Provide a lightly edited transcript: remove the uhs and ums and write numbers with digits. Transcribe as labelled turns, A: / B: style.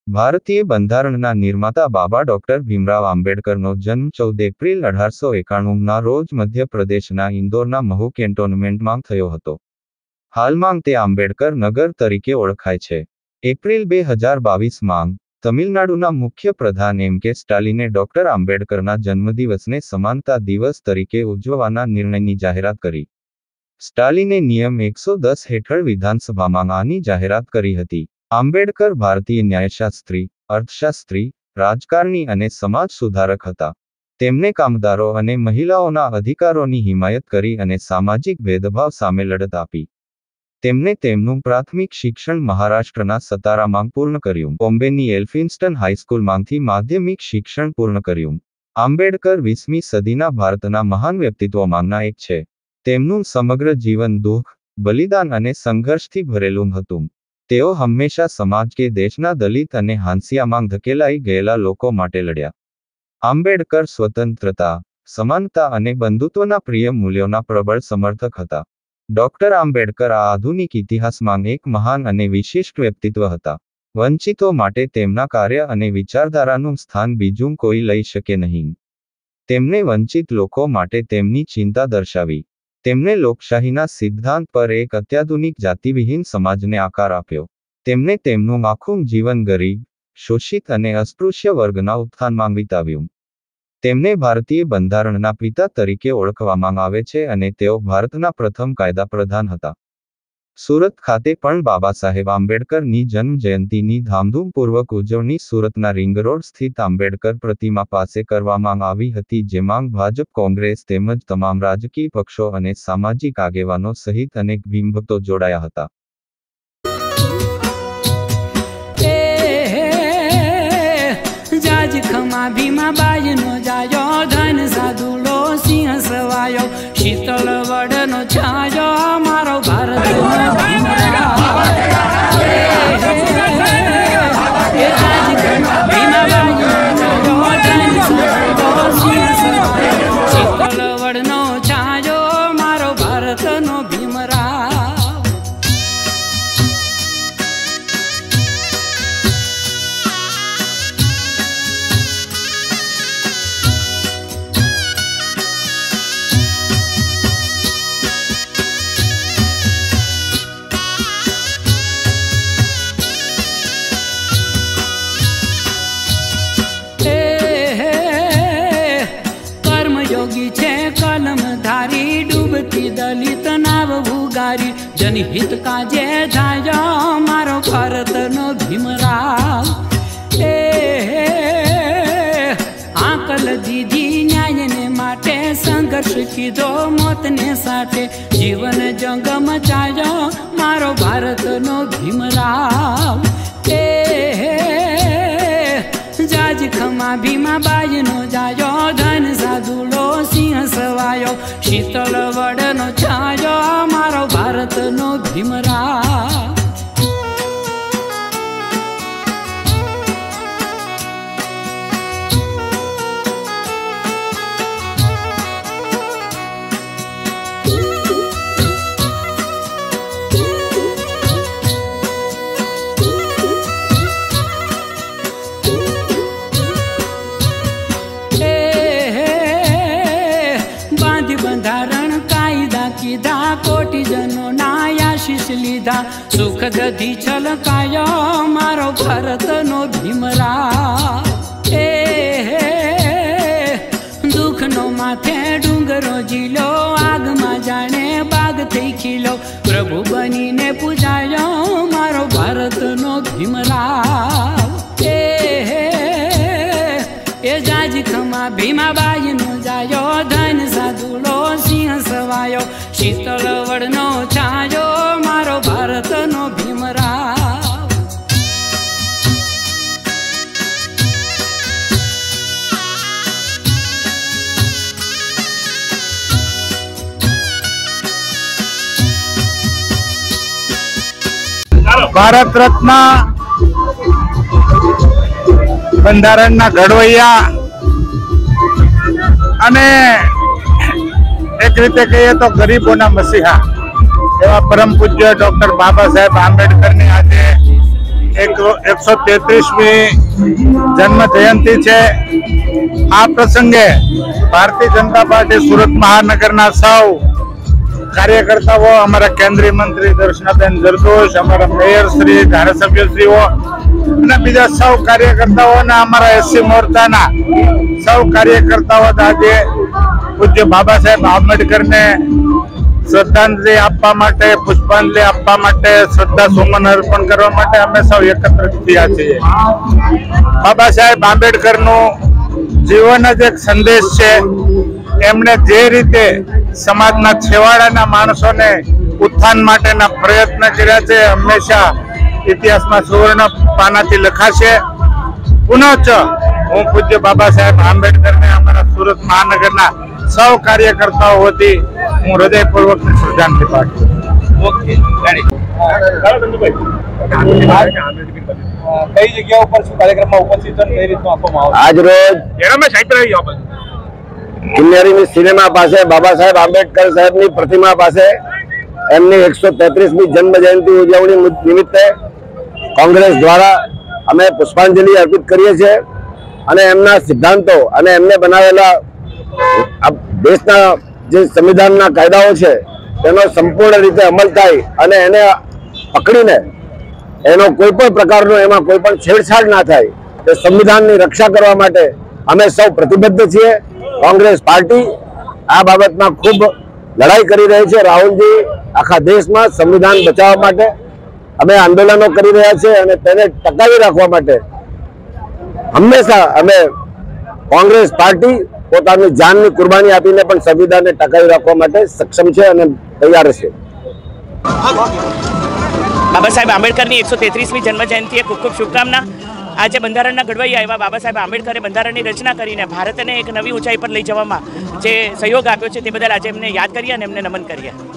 A: ભારતીય બંધારણના નિર્માતા બાબા ડોક્ટર ભીમરાવ આંબેડકરનો જન્મ 14 એપ્રિલ 1891ના રોજ મધ્યપ્રદેશના ઇન્દોરના મહુ કેન્ટોનમેન્ટમાં થયો હતો. હાલમાં તે આંબેડકર નગર તરીકે ઓળખાય છે. એપ્રિલ 2022માં તમિલનાડુના મુખ્ય પ્રધાન M.K. સ્ટાલિને ડોક્ટર આંબેડકરના જન્મદિવસને સમાનતા દિવસ તરીકે ઉજવવાના નિર્ણયની જાહેરાત કરી. સ્ટાલિને નિયમ 110 હેઠળ વિધાનસભામાં આની જાહેરાત કરી હતી. આંબેડકર ભારતીય ન્યાયશાસ્ત્રી, અર્થશાસ્ત્રી, રાજકારણી અને સમાજ સુધારક હતા. તેમણે કામદારો અને મહિલાઓના અધિકારોની હિમાયત કરી અને સામાજિક ભેદભાવ સામે લડત આપી. તેમણે તેમનું પ્રાથમિક શિક્ષણ મહારાષ્ટ્રના સતારામાં પૂર્ણ કર્યું. બોમ્બેની એલ્ફિન્સ્ટન હાઈસ્કૂલમાંથી માધ્યમિક શિક્ષણ પૂર્ણ કર્યું. આંબેડકર 20મી સદીના ભારતના મહાન વ્યક્તિત્વોમાંના એક છે. તેમનું સમગ્ર જીવન દુઃખ, બલિદાન અને સંઘર્ષથી ભરેલું હતું. તેઓ હંમેશા સમાજ કે દેશના દલિત અને હાંસિયામાં ધકેલાઈ ગયેલા લોકો માટે લડ્યા. આંબેડકર સ્વતંત્રતા, સમાનતા અને બંધુત્વના પ્રિય મૂલ્યોના પ્રબળ સમર્થક હતા. ડોક્ટર આંબેડકર આ આધુનિક ઇતિહાસમાં એક મહાન અને વિશિષ્ટ વ્યક્તિત્વ હતા. વંચિતો માટે તેમના કાર્ય અને વિચારધારાનું સ્થાન બીજું કોઈ લઈ શકે નહીં. તેમણે વંચિત લોકો માટે તેમની ચિંતા દર્શાવી. તેમણે લોકશાહીના સિદ્ધાંત પર એક અત્યાધુનિક જાતિવિહીન સમાજને આકાર આપ્યો. તેમણે તેમનું આખું જીવન ગરીબ, શોષિત અને અસ્પૃશ્ય વર્ગના ઉત્થાનમાં વિતાવ્યું. તેમને ભારતીય બંધારણના પિતા તરીકે ઓળખવામાં આવે છે અને તેઓ ભારતના પ્રથમ કાયદા પ્રધાન હતા. સુરત ખાતે પણ બાબા સાહેબ આંબેડકરની જન્મ જયંતિની ધામધૂમપૂર્વક ઉજવણી સુરતના રિંગ રોડ સ્થિત આંબેડકર પ્રતિમા પાસે કરવામાં આવી હતી, જેમાં ભાજપ, કોંગ્રેસ તેમજ તમામ રાજકીય પક્ષો અને સામાજિક આગેવાનો સહિત અનેક ભીમભક્તો જોડાયા હતા.
B: ખમા ભીમા બાઈનો જાયો, ધન સાધુલો સિંહ સવાયો, શીતળ વડનો છાયો, મારો ભારત શીતળ વડનો છાયો, મારો ભારતનો ભીમરાવ. યોગી છે કલમધારી, ડૂબતી દલિત નાવ ભુગારી, જનહિત કાજે જાયો, મારો ભારતનો ભીમરાવ. આકલ દીધી ન્યાયને માટે, સંઘર્ષ કીધો મોતને સાથે, જીવન જંગમ ચાયો, મારો ભારતનો ભીમરાવ. જાજ ખમા ભીમા બાઈનો જાયો, ધન સાધુલો સિંહ સવાયો, શીતળ વડનો છાયો, મારો ભારતનો ભીમરાવ. બંધારણ કાયદા કીધા, કોટીજનો ના આશીષ લીધા, સુખ ગધી છલકાયો, મારો ભારતનો ભીમરાવ. દુઃખનો માથે ડુંગરો ઝીલો, આગમાં જાણે બાગ થઈ ખીલો, પ્રભુ બનીને પૂજાયો, મારો ભારતનો ભીમરાવ. એ જાજ ખમા ભીમા બાઈનો જાયો, ધન સાધુલો સિંહ સવાયો, શીતળ વડનો છાયો, મારો ભારતનો ભીમરાવ.
C: ભારત રત્ન બંધારણના ઘડવૈયા અને એક રીતે કહીએ તો ગરીબોના મસીહા એવા પરમ પૂજ્ય ડોક્ટર બાબા સાહેબ આંબેડકરની આજે 133મી જન્મ જયંતિ છે। આ પ્રસંગે ભારતીય જનતા પાર્ટી સુરત મહાનગરના સૌ કાર્યકર્તાઓ, અમારા કેન્દ્રીય મંત્રી દર્શનાબેન જરદોશ, અમારા મેયર શ્રી, ધારાસભ્યશ્રીઓ અને બીજા સૌ કાર્યકર્તાઓ અને અમારા એસસી મોરચાના સૌ કાર્યકર્તાઓ આજે પૂજ્ય બાબા સાહેબ આંબેડકરને શ્રદ્ધાંજલિ આપવા માટે, પુષ્પાંજલિ આપવા માટે, શ્રદ્ધા સુમન અર્પણ કરવા માટે અમે સૌ એકત્રિત થયા છીએ। બાબા સાહેબ આંબેડકરનું જીવન જ એક સંદેશ છે। એમણે જે રીતે સમાજના છેવાડાના માણસોને ઉત્થાન માટેના પ્રયત્ન કર્યા છે, હંમેશા ઇતિહાસમાં સુવર્ણ પાનાથી લખાશે। પુનઃ હું પૂજ્ય બાબા સાહેબ આંબેડકરને અમારા સુરત મહાનગરના સૌ કાર્યકર્તાઓ વતી હું હૃદયપૂર્વક શ્રદ્ધાંજલિ પાઠવું।
D: કઈ જગ્યાઓ પર શું કાર્યક્રમમાં ઉપસ્થિત કઈ રીતનું આપવામાં
E: આજ રોજ કિન્નરીની સિનેમા પાસે બાબા સાહેબ આંબેડકર સાહેબની પ્રતિમા પાસે એમની 133મી જન્મ જયંતિ ઉજવણી નિમિત્તે કોંગ્રેસ દ્વારા અમે પુષ્પાંજલિ અર્પિત કરીએ છીએ અને એમના સિદ્ધાંતો અને એમને બનાવેલા દેશના જે સંવિધાનના કાયદાઓ છે તેનો સંપૂર્ણ રીતે અમલ થાય અને એને પકડીને એનો કોઈ પણ પ્રકારનો એમાં કોઈ પણ છેડછાડ ના થાય તે સંવિધાનની રક્ષા કરવા માટે અમે સૌ પ્રતિબદ્ધ છીએ। કોંગ્રેસ પાર્ટી આ બાબતમાં ખૂબ લડાઈ કરી રહી છે। રાહુલજી આખા દેશમાં સંવિધાન બચાવવા માટે અમે આંદોલનો કરી રહ્યા છીએ અને તેને ટકાવી રાખવા માટે હંમેશા અમે કોંગ્રેસ પાર્ટી પોતાની જાનની કુરબાની આપીને પણ સંવિધાનને ટકાવી રાખવા માટે સક્ષમ છે અને તૈયાર છે।
F: બાબા સાહેબ આંબેડકરની 133મી જન્મ જયંતિએ ખૂબ ખૂબ શુભકામના। આજે બંધારણના ઘડવૈયા એવા બાબા સાહેબ આંબેડકરે બંધારણની રચના કરીને ભારતને એક નવી ઊંચાઈ પર લઈ જવામાં જે સહયોગ આપ્યો છે તે બદલ આજે એમને યાદ કરીએ અને એમને નમન કરીએ।